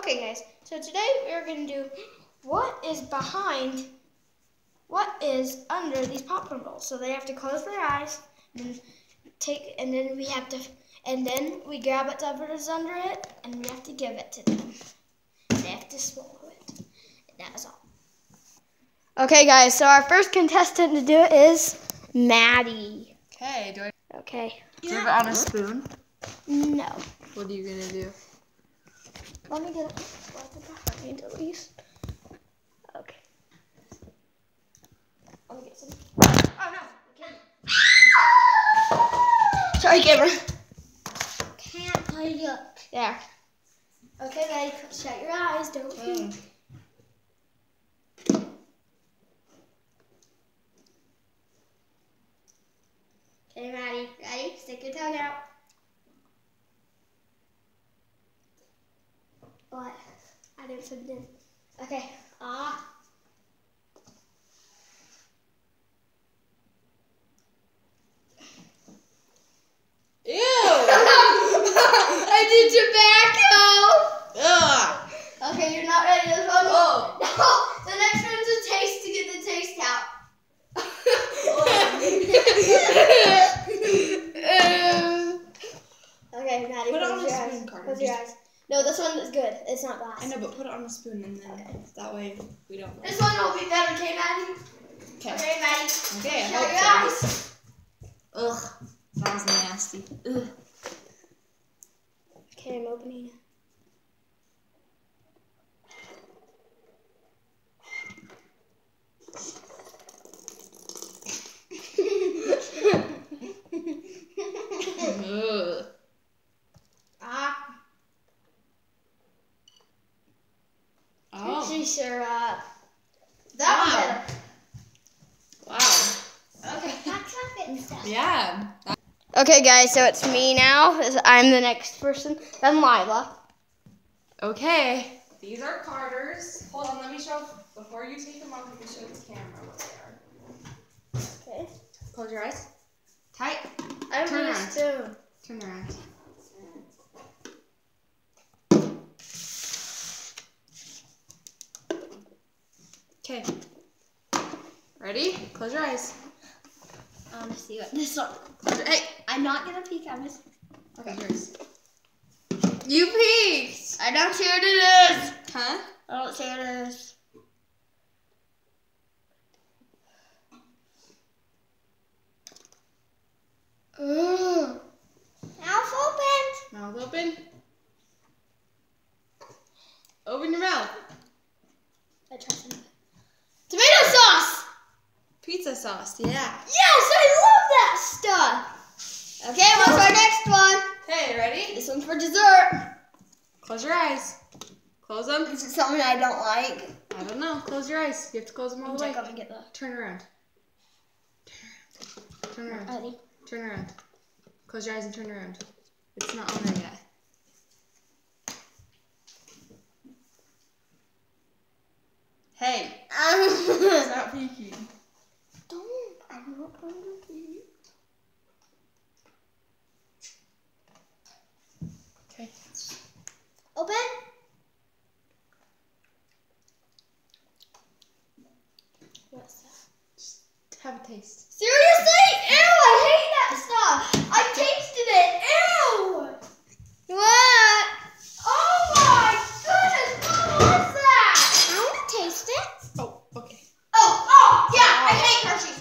Okay guys, so today we're going to do what is under these popcorn balls. So they have to close their eyes and then we grab whatever's under it and we have to give it to them. They have to swallow it. And that is all. Okay guys, so our first contestant to do it is Maddie. Okay, Okay. Do you have it on a spoon? No. What are you gonna do? Let me get it behind at least. Okay. Let me get some. Oh no, camera. Sorry, camera. Can't play it. There. Okay, Maddie, shut your eyes. Don't peek. Okay, Maddie. Ready? Stick your tongue out. What? I didn't put it in. Okay. Ew! I did tobacco! Ugh! Okay, you're not ready. This one. Oh. No, the next one's a taste to get the taste out. Okay, Maddie, Put it on close a your spoon, eyes. Carter. Close your eyes. No, this one is good. It's not glass. I know, but put it on a spoon and then that way we don't. This one will be better, okay, Maddie? Okay. Okay, Maddie. Okay, I Shut your hope eyes. so. Ugh. Sounds nasty. Ugh. Okay, I'm opening it. Ugh. Oh. Coochie syrup. That Wow. one better. Wow. Okay. That's chocolate and stuff. Yeah. Okay, guys, so it's me now. I'm the next person. Then Lila. Okay. These are Carter's. Hold on, let me show. Before you take them off, let me show this camera what they are. Okay. Close your eyes. Tight. I'm Turn gonna around. spoon. Turn around. Okay. Ready? Close your eyes. I want to see what this one. Hey. I'm not gonna peek. I'm just. Okay. Close your eyes. You peeked. I don't see what it is. Huh? I don't see what it is. Mouth open. Mouth open. Open your mouth. I tried some. Tomato sauce. Pizza sauce. Yeah. Yes, I love that stuff. Okay, what's our next one? Hey, ready? This one's for dessert. Close your eyes. Close them. Is it something I don't like? I don't know. Close your eyes. You have to close them all the way. Check up and get the. Turn around. Turn around. Ready? Turn around. Close your eyes and turn around. It's not on there yet. Hey. Stop peeking. Don't. I'm not going to peek. Okay. Open. What's that? Just have a taste. Seriously? Ew, I hate that stuff. I tasted it. Ew. What? Oh my goodness, what was that? I want to taste it. Oh, okay. Oh, yeah, I hate Hershey's.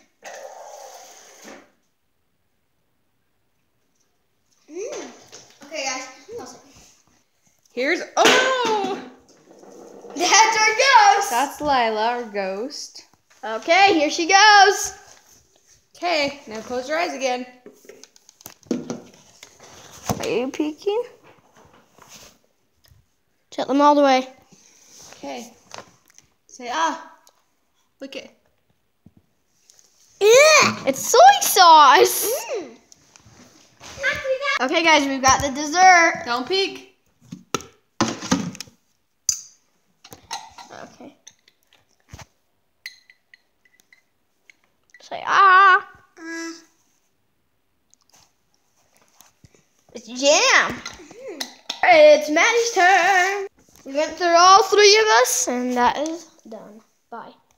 Okay, guys. Here's, oh! That's our ghost. That's Lila, our ghost. Okay, here she goes. Okay, now close your eyes again. Are you peeking? Shut them all the way. Okay. Say, ah. Look it. Yeah, it's soy sauce. Okay, guys, we've got the dessert. Don't peek. Okay. Say ah. It's jam. It's Maddie's turn. We went through all 3 of us, and that is done. Bye.